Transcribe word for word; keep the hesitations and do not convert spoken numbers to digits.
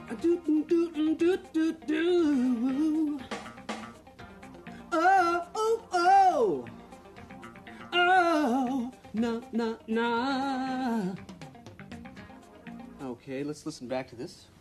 Do, do, do, do, do, do. Oh, oh, oh. Oh, na, na, na. Okay, let's listen back to this.